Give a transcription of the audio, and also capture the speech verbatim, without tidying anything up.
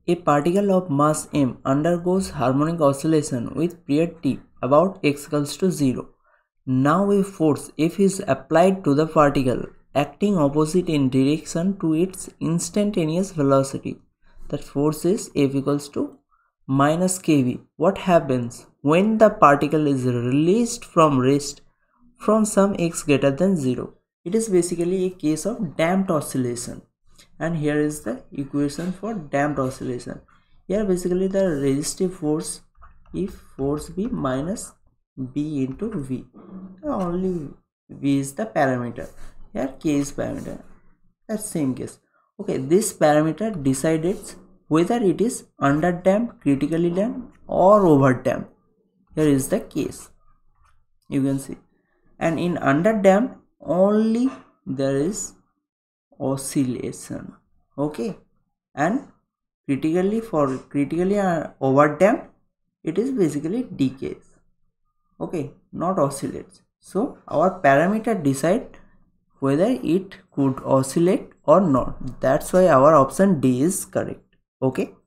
A particle of mass m undergoes harmonic oscillation with period t about x equals to zero. Now a force F is applied to the particle acting opposite in direction to its instantaneous velocity. That force is F equals to minus kV. What happens when the particle is released from rest from some x greater than zero? It is basically a case of damped oscillation, and here is the equation for damped oscillation. Here basically the resistive force, if force B minus B into V, only V is the parameter, here K is parameter, that's same case. Okay, this parameter decides whether it is under damped, critically damped or over damped. Here is the case, you can see. And in under damped only there is oscillation, okay, and critically for critically uh, over damped it is basically decays, okay, not oscillates. So our parameter decide whether it could oscillate or not. That's why our option D is correct. Okay.